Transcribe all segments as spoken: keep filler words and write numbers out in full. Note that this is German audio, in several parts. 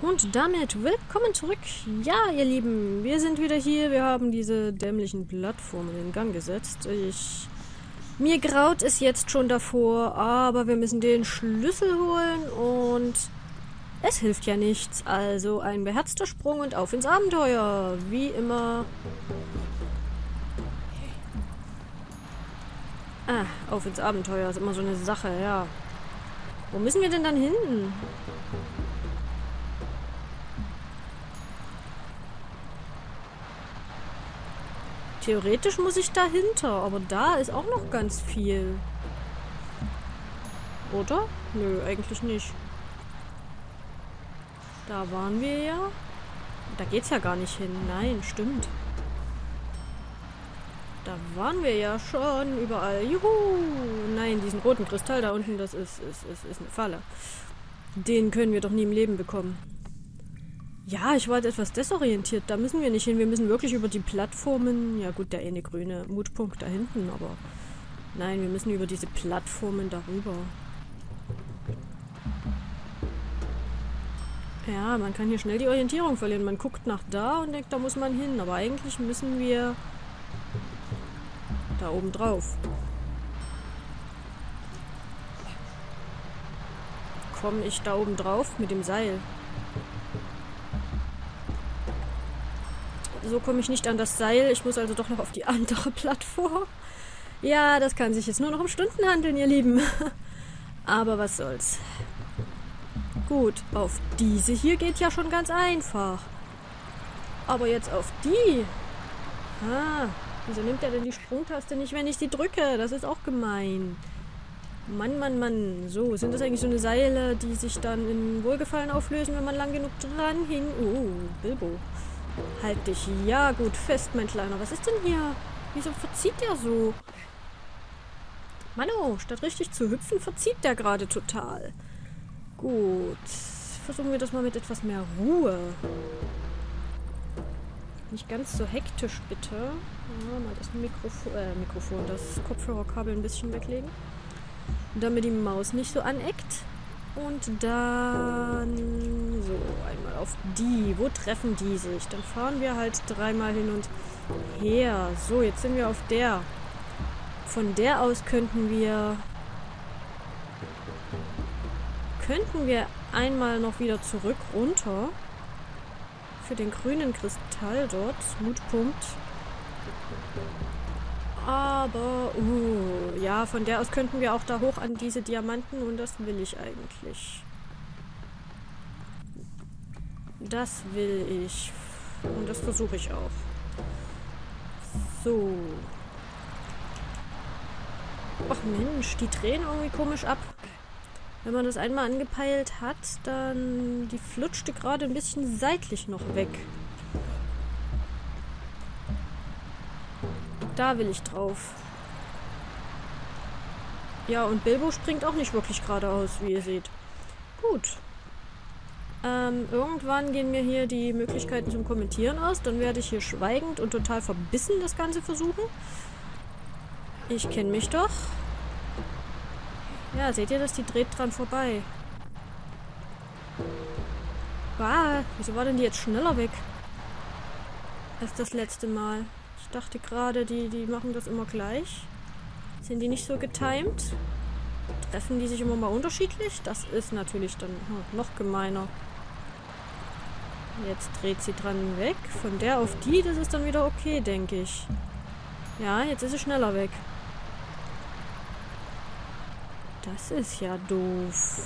Und damit willkommen zurück. Ja, ihr Lieben, wir sind wieder hier. Wir haben diese dämlichen Plattformen in Gang gesetzt. Ich... Mir graut es jetzt schon davor, aber wir müssen den Schlüssel holen und es hilft ja nichts. Also ein beherzter Sprung und auf ins Abenteuer. Wie immer... Ah, auf ins Abenteuer ist immer so eine Sache, ja. Wo müssen wir denn dann hin? Theoretisch muss ich dahinter, aber da ist auch noch ganz viel. Oder? Nö, eigentlich nicht. Da waren wir ja. Da geht's ja gar nicht hin. Nein, stimmt. Da waren wir ja schon überall. Juhu! Nein, diesen roten Kristall da unten, das ist, ist, ist, ist eine Falle. Den können wir doch nie im Leben bekommen. Ja, ich war jetzt etwas desorientiert. Da müssen wir nicht hin. Wir müssen wirklich über die Plattformen... Ja gut, der eine grüne Mutpunkt da hinten, aber... Nein, wir müssen über diese Plattformen darüber. Ja, man kann hier schnell die Orientierung verlieren. Man guckt nach da und denkt, da muss man hin. Aber eigentlich müssen wir... da oben drauf. Komme ich da oben drauf mit dem Seil? So komme ich nicht an das Seil. Ich muss also doch noch auf die andere Plattform. Ja, das kann sich jetzt nur noch um Stunden handeln, ihr Lieben. Aber was soll's. Gut, auf diese hier geht ja schon ganz einfach. Aber jetzt auf die. Ah, wieso nimmt er denn die Sprungtaste nicht, wenn ich sie drücke? Das ist auch gemein. Mann, Mann, Mann. So, sind das eigentlich so eine Seile, die sich dann in Wohlgefallen auflösen, wenn man lang genug dran hing? Oh, Bilbo. Halt dich. Ja, gut, fest, mein Kleiner. Was ist denn hier? Wieso verzieht der so? Mano, statt richtig zu hüpfen, verzieht der gerade total. Gut. Versuchen wir das mal mit etwas mehr Ruhe. Nicht ganz so hektisch, bitte. Ja, mal das Mikrofon, äh, Mikrofon, das Kopfhörerkabel ein bisschen weglegen. Damit die Maus nicht so aneckt. Und dann so, einmal auf die. Wo treffen die sich? Dann fahren wir halt dreimal hin und her. So, jetzt sind wir auf der. Von der aus könnten wir... Könnten wir einmal noch wieder zurück runter. Für den grünen Kristall dort. Mutpunkt. Aber, uh, ja, von der aus könnten wir auch da hoch an diese Diamanten und das will ich eigentlich. Das will ich. Und das versuche ich auch. So. Ach Mensch, die drehen irgendwie komisch ab. Wenn man das einmal angepeilt hat, dann die flutschte gerade ein bisschen seitlich noch weg. Da will ich drauf. Ja, und Bilbo springt auch nicht wirklich geradeaus, wie ihr seht. Gut. Ähm, irgendwann gehen mir hier die Möglichkeiten zum Kommentieren aus. Dann werde ich hier schweigend und total verbissen das Ganze versuchen. Ich kenne mich doch. Ja, seht ihr das? Die dreht dran vorbei. Ah, wieso war denn die jetzt schneller weg? Als das letzte Mal. Ich dachte gerade, die, die machen das immer gleich. Sind die nicht so getimed? Treffen die sich immer mal unterschiedlich? Das ist natürlich dann hm, noch gemeiner. Jetzt dreht sie dran weg. Von der auf die, das ist dann wieder okay, denke ich. Ja, jetzt ist sie schneller weg. Das ist ja doof.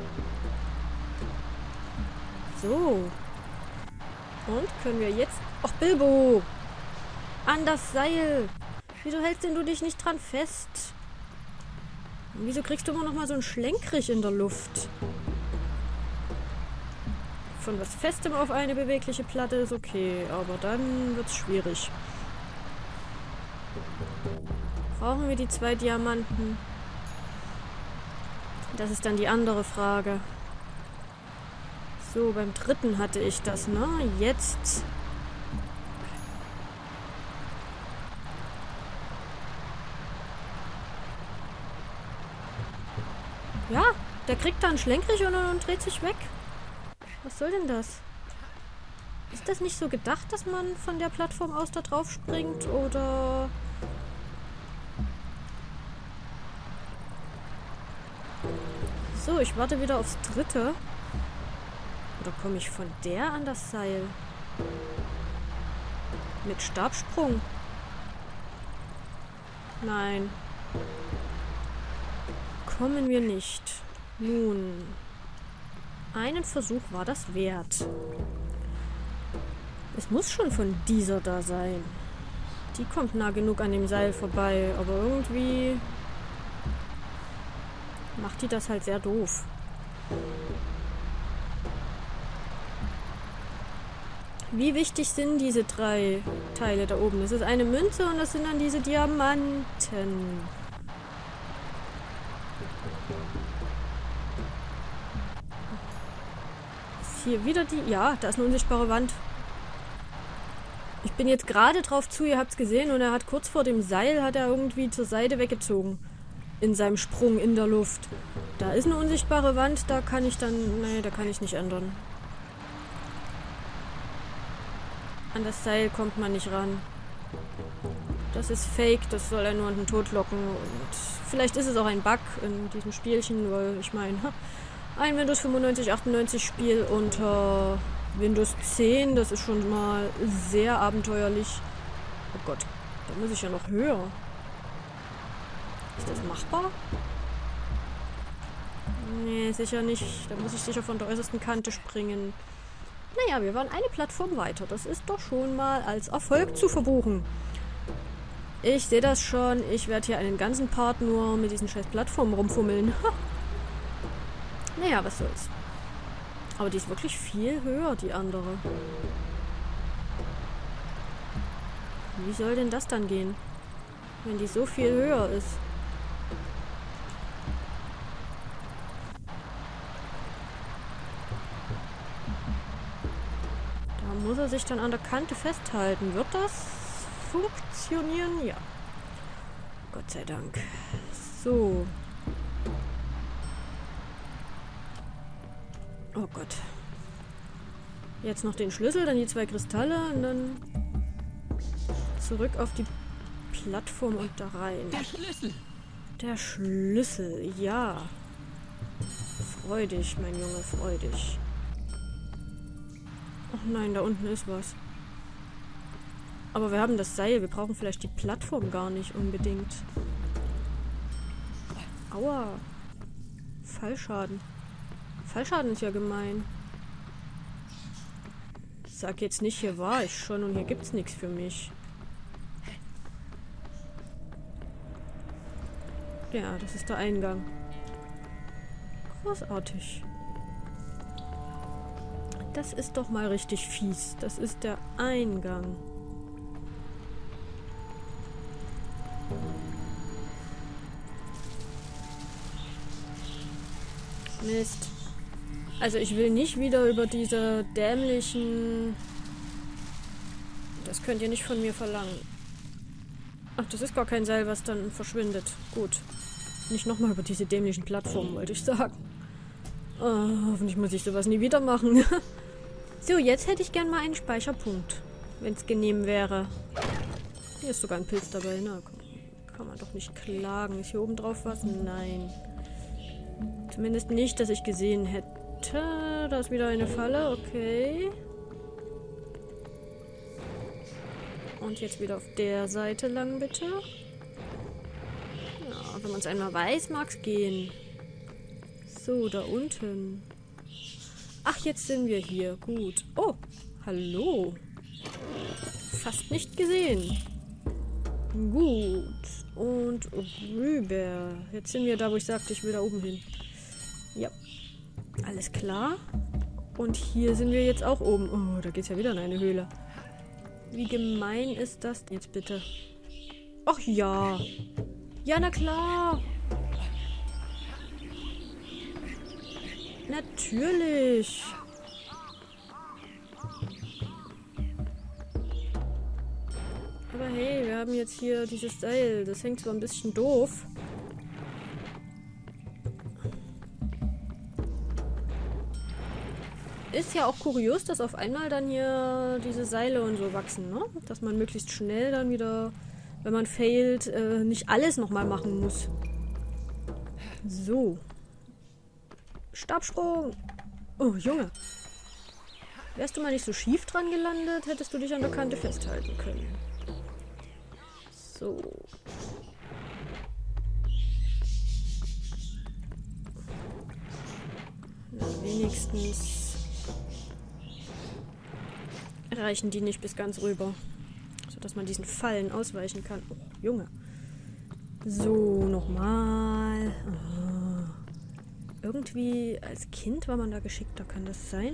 So. Und können wir jetzt... Ach, Bilbo! An das Seil. Wieso hältst denn du dich nicht dran fest? Und wieso kriegst du immer noch mal so einen Schlenkrich in der Luft? Von was Festem auf eine bewegliche Platte ist okay, aber dann wird's schwierig. Brauchen wir die zwei Diamanten? Das ist dann die andere Frage. So, beim dritten hatte ich das, ne? Jetzt... Ja, der kriegt da einen Schlenkrich und, und dreht sich weg. Was soll denn das? Ist das nicht so gedacht, dass man von der Plattform aus da drauf springt? Oder... So, ich warte wieder aufs dritte. Oder komme ich von der an das Seil? Mit Stabsprung? Nein. Kommen wir nicht. Nun. Einen Versuch war das wert. Es muss schon von dieser da sein. Die kommt nah genug an dem Seil vorbei, aber irgendwie macht die das halt sehr doof. Wie wichtig sind diese drei Teile da oben? Das ist eine Münze und das sind dann diese Diamanten. Ist hier wieder die... Ja, da ist eine unsichtbare Wand. Ich bin jetzt gerade drauf zu, ihr habt es gesehen, und er hat kurz vor dem Seil, hat er irgendwie zur Seite weggezogen. In seinem Sprung in der Luft. Da ist eine unsichtbare Wand, da kann ich dann... Nee, da kann ich nicht ändern. An das Seil kommt man nicht ran. Das ist fake, das soll er nur an den Tod locken. Und vielleicht ist es auch ein Bug in diesem Spielchen, weil ich meine, ein Windows fünfundneunzig achtundneunzig Spiel unter Windows zehn, das ist schon mal sehr abenteuerlich. Oh Gott, da muss ich ja noch höher. Ist das machbar? Nee, sicher nicht. Da muss ich sicher von der äußersten Kante springen. Naja, wir waren eine Plattform weiter. Das ist doch schon mal als Erfolg zu verbuchen. Ich sehe das schon. Ich werde hier einen ganzen Part nur mit diesen scheiß Plattformen rumfummeln. Ha. Naja, was soll's. Aber die ist wirklich viel höher, die andere. Wie soll denn das dann gehen? Wenn die so viel höher ist. Muss er sich dann an der Kante festhalten? Wird das funktionieren? Ja. Gott sei Dank. So. Oh Gott. Jetzt noch den Schlüssel, dann die zwei Kristalle und dann zurück auf die Plattform und da rein. Der Schlüssel. Der Schlüssel, ja. Freu dich, mein Junge, freu dich. Ach nein, da unten ist was. Aber wir haben das Seil. Wir brauchen vielleicht die Plattform gar nicht unbedingt. Aua. Fallschaden. Fallschaden ist ja gemein. Ich sag jetzt nicht, hier war ich schon und hier gibt's nichts für mich. Ja, das ist der Eingang. Großartig. Das ist doch mal richtig fies. Das ist der Eingang. Mist. Also ich will nicht wieder über diese dämlichen... Das könnt ihr nicht von mir verlangen. Ach, das ist gar kein Seil, was dann verschwindet. Gut. Nicht nochmal über diese dämlichen Plattformen, wollte ich sagen. Oh, hoffentlich muss ich sowas nie wieder machen. So, jetzt hätte ich gern mal einen Speicherpunkt. Wenn es genehm wäre. Hier ist sogar ein Pilz dabei. Na, kann man doch nicht klagen. Ist hier oben drauf was? Nein. Zumindest nicht, dass ich gesehen hätte. Da ist wieder eine Falle. Okay. Und jetzt wieder auf der Seite lang, bitte. Ja, wenn man es einmal weiß, mag es gehen. So, da unten. Ach, jetzt sind wir hier. Gut. Oh, hallo. Fast nicht gesehen. Gut. Und rüber. Jetzt sind wir da, wo ich sagte, ich will da oben hin. Ja. Alles klar. Und hier sind wir jetzt auch oben. Oh, da geht's ja wieder in eine Höhle. Wie gemein ist das jetzt bitte? Ach ja. Ja, na klar. Natürlich. Aber hey, wir haben jetzt hier dieses Seil. Das hängt zwar ein bisschen doof. Ist ja auch kurios, dass auf einmal dann hier diese Seile und so wachsen, ne? Dass man möglichst schnell dann wieder, wenn man failt, äh, nicht alles nochmal machen muss. So. Stabsprung! Oh, Junge. Wärst du mal nicht so schief dran gelandet, hättest du dich an der Kante festhalten können. So. Na, wenigstens reichen die nicht bis ganz rüber. Sodass man diesen Fallen ausweichen kann. Oh, Junge. So, nochmal. Oh. Irgendwie als Kind war man da geschickter. Kann das sein?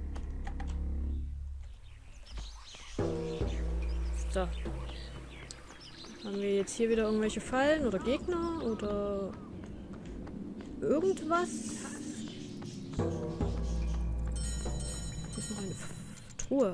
So. Haben wir jetzt hier wieder irgendwelche Fallen oder Gegner oder irgendwas? Hier ist noch eine F Truhe.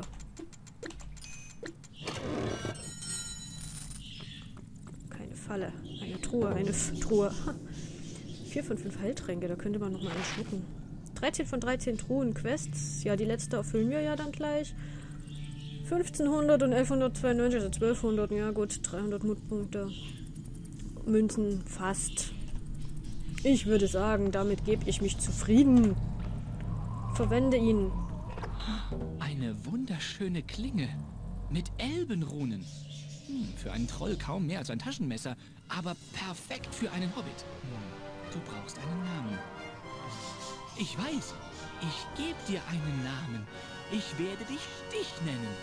Keine Falle. Eine Truhe, eine F Truhe. vier von fünf Heiltränke, da könnte man noch mal einen schlucken. dreizehn von dreizehn Truhen, Quests. Ja, die letzte erfüllen wir ja dann gleich. fünfzehnhundert und elfhundertzweiundneunzig, also zwölfhundert, ja gut, dreihundert Mutpunkte. Münzen fast. Ich würde sagen, damit gebe ich mich zufrieden. Verwende ihn. Eine wunderschöne Klinge. Mit Elbenrunen. Hm, für einen Troll kaum mehr als ein Taschenmesser, aber perfekt für einen Hobbit. Hm, du brauchst einen Namen. Ich weiß, ich gebe dir einen Namen. Ich werde dich Stich nennen.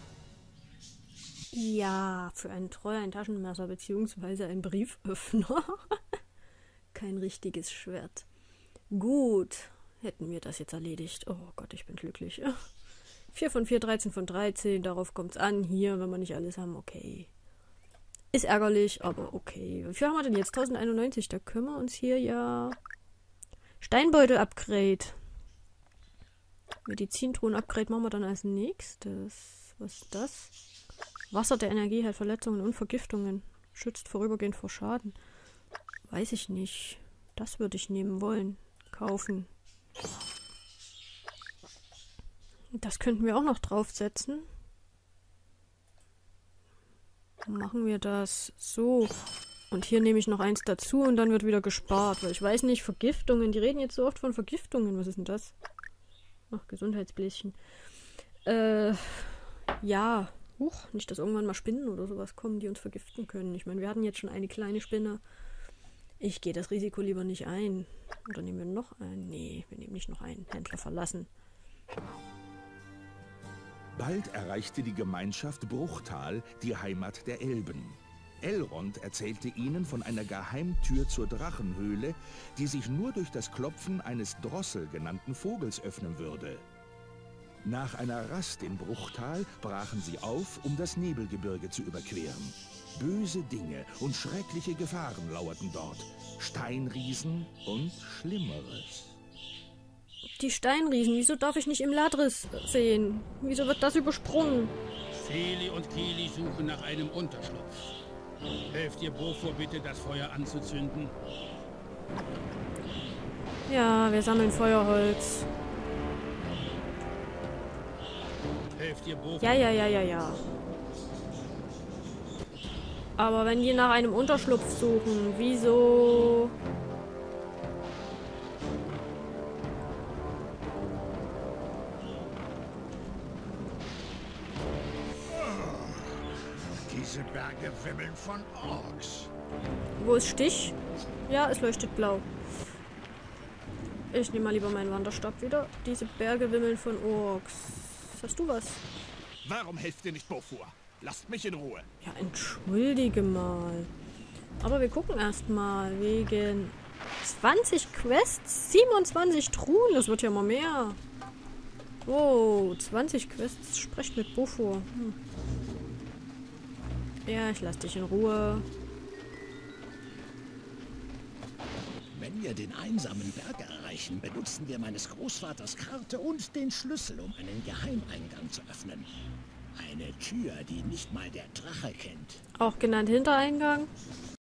Ja, für einen Troll ein Taschenmesser beziehungsweise ein Brieföffner. Kein richtiges Schwert. Gut, hätten wir das jetzt erledigt. Oh Gott, ich bin glücklich. vier von vier, dreizehn von dreizehn, darauf kommt es an. Hier, wenn wir nicht alles haben, okay. Ist ärgerlich, aber okay. Wie viel haben wir denn jetzt? tausendeinundneunzig, da können wir uns hier ja... Steinbeutel-Upgrade. Medizintruhen-Upgrade machen wir dann als nächstes. Was ist das? Wasser der Energie hat Verletzungen und Vergiftungen. Schützt vorübergehend vor Schaden. Weiß ich nicht. Das würde ich nehmen wollen. Kaufen. Das könnten wir auch noch draufsetzen. Machen wir das so. Und hier nehme ich noch eins dazu und dann wird wieder gespart. Weil ich weiß nicht, Vergiftungen. Die reden jetzt so oft von Vergiftungen. Was ist denn das? Ach, Gesundheitsbläschen. Äh, ja. Huch, nicht, dass irgendwann mal Spinnen oder sowas kommen, die uns vergiften können. Ich meine, wir hatten jetzt schon eine kleine Spinne. Ich gehe das Risiko lieber nicht ein. Oder nehmen wir noch einen? Nee, wir nehmen nicht noch einen. Händler verlassen. Bald erreichte die Gemeinschaft Bruchtal die Heimat der Elben. Elrond erzählte ihnen von einer Geheimtür zur Drachenhöhle, die sich nur durch das Klopfen eines Drossel genannten Vogels öffnen würde. Nach einer Rast in Bruchtal brachen sie auf, um das Nebelgebirge zu überqueren. Böse Dinge und schreckliche Gefahren lauerten dort. Steinriesen und Schlimmeres. Die Steinriesen, wieso darf ich nicht im Ladris sehen? Wieso wird das übersprungen? Feli und Kili suchen nach einem Unterschlupf. Helft ihr Bofur bitte, das Feuer anzuzünden? Ja, wir sammeln Feuerholz. Helft ihr Bofur? Ja, ja, ja, ja, ja. Aber wenn die nach einem Unterschlupf suchen, wieso... Diese Berge wimmeln von Orks. Wo ist Stich? Ja, es leuchtet blau. Ich nehme mal lieber meinen Wanderstab wieder. Diese Berge wimmeln von Orks. Hast du was? Warum helft ihr nicht Bofur? Lasst mich in Ruhe. Ja, entschuldige mal. Aber wir gucken erst mal wegen zwanzig Quests, siebenundzwanzig Truhen. Das wird ja mal mehr. Oh, zwanzig Quests. Sprecht mit Bofur. Hm. Ja, ich lass dich in Ruhe. Wenn wir den einsamen Berg erreichen, benutzen wir meines Großvaters Karte und den Schlüssel, um einen Geheimeingang zu öffnen. Eine Tür, die nicht mal der Drache kennt. Auch genannt Hintereingang.